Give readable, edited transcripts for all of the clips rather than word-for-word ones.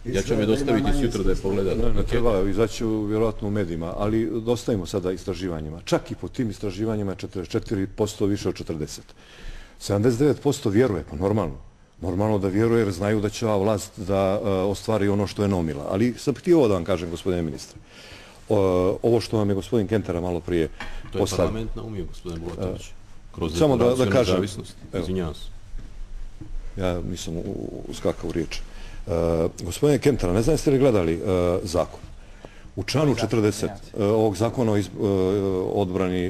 Ja ću vam je dostaviti jutro da je pogledate. Ne treba, izaću vjerojatno u medijima, ali dostavimo sada istraživanjima. Čak i po tim istraživanjima 44% više od 40%. 79% vjeruje, pa normalno. Normalno da vjeruje jer znaju da će ova vlast da ostvari ono što je nomila. Ali sam htio ovo da vam kažem, gospodine ministre. Ovo što vam je gospodin Kentara malo prije postavio. To je parlament naumio, gospodine Bulatović. Kroz samo da kažem, nezavisnost. Izvinjavam se. Ja nisam uskakao u riječ. Gospodine Kentara, ne znam jeste li gledali zakon. U članu 40 ovog zakona o odbrani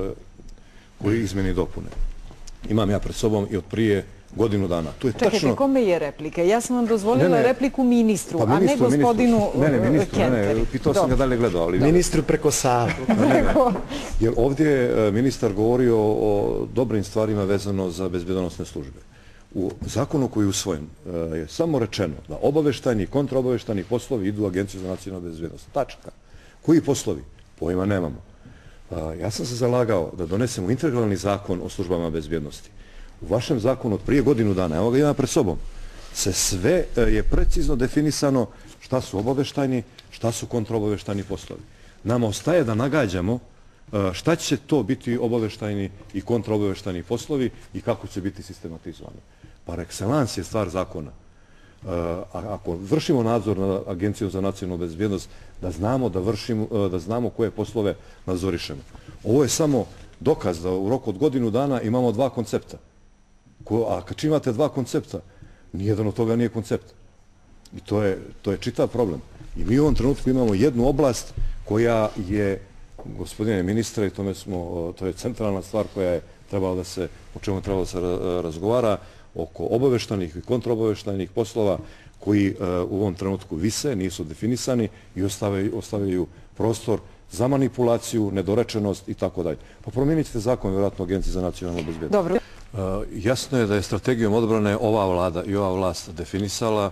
koji izmeni i dopune. Imam ja pred sobom i od prije godinu dana. Čekajte, kome je replike? Ja sam vam dozvolila repliku ministru, a ne gospodinu Kentari. Ne, pitao sam ga da li je gledao. Ministru preko Save. Jer ovdje je ministar govorio o dobrim stvarima vezano za bezbjednosne službe. U zakonu koji je usvojen je samo rečeno da obaveštajni i kontraobaveštajni poslovi idu u Agenciju za nacionalnu bezbjednost. Tačka. Koji poslovi? Pojma nemamo. Ja sam se zalagao da donesemo integralni zakon o službama bezbjednosti. U vašem zakonu od prije godinu dana, evo ga imam pred sobom, se sve je precizno definisano šta su obaveštajni, šta su kontraobaveštajni poslovi. Nama ostaje da nagađamo šta će to biti obaveštajni i kontraobaveštajni poslovi i kako će biti sistematizovani. Par excellence je stvar zakona. Ako vršimo nadzor na Agenciju za nacionalnu bezbjednost, da znamo koje poslove nadzorišemo. Ovo je samo dokaz da u roku od godinu dana imamo dva koncepta. A kad imate dva koncepta, nijedan od toga nije koncept. I to je čitav problem. I mi u ovom trenutku imamo jednu oblast koja je, gospodine ministre, to je centralna stvar koja je trebala da se, o čemu je trebalo da se razgovara, oko obaveštajnih i kontraobaveštajnih poslova koji u ovom trenutku vise, nisu definisani i ostavljaju prostor za manipulaciju, nedorečenost i tako dalje. Pa promijenit ćete zakon, vjerojatno, Agenciji za nacionalnu bezbjednost. Dobro. Jasno je da je strategijom odbrane ova vlada i ova vlast definisala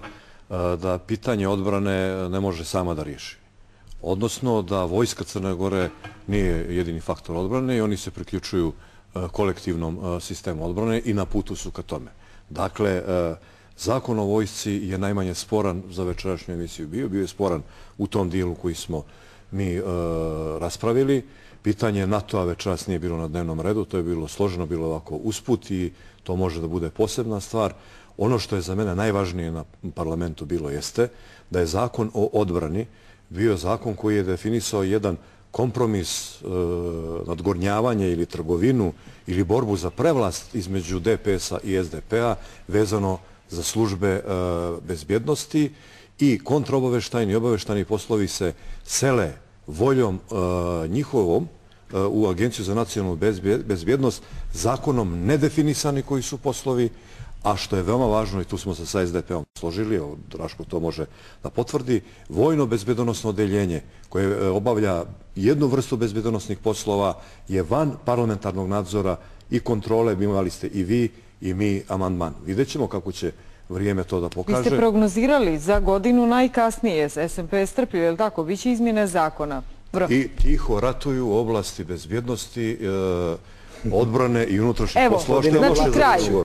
da pitanje odbrane ne može sama da riješi. Odnosno da Vojska Crne Gore nije jedini faktor odbrane i oni se priključuju kolektivnom sistemu odbrane i na putu su ka tome. Dakle, zakon o vojsci je najmanje sporan za večerašnju emisiju bio je sporan u tom dijelu koji smo mi raspravili. Pitanje NATO-a večeras nije bilo na dnevnom redu, to je bilo složeno, bilo ovako usput i to može da bude posebna stvar. Ono što je za mene najvažnije na parlamentu bilo jeste da je zakon o odbrani bio zakon koji je definisao jedan kompromis, nadgornjavanje ili trgovinu ili borbu za prevlast između DPS-a i SDP-a vezano za službe bezbjednosti i kontraobaveštajni i obaveštajni poslovi se sele voljom njihovom u Agenciju za nacionalnu bezbjednost, zakonom nedefinisani koji su poslovi, a što je veoma važno, i tu smo se sa SDP-om složili, Draško to može da potvrdi, vojno bezbjednosno odeljenje koje obavlja jednu vrstu bezbjednosnih poslova je van parlamentarnog nadzora i kontrole, imali ste i vi i mi amandman. Vidjet ćemo kako će vrijeme to da pokaže. Vi ste prognozirali za godinu najkasnije, SMP je strpljiv, je li tako? Biće izmjene zakona. I tiho ratuju u oblasti bezbjednosti, odbrane i unutrašnjih poslova. Evo, znači kraj.